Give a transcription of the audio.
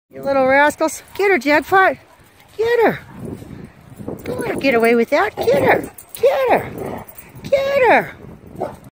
You little rascals. Get her, Jackpot. Get her. Don't let her get away with that. Get her. Get her. Get her.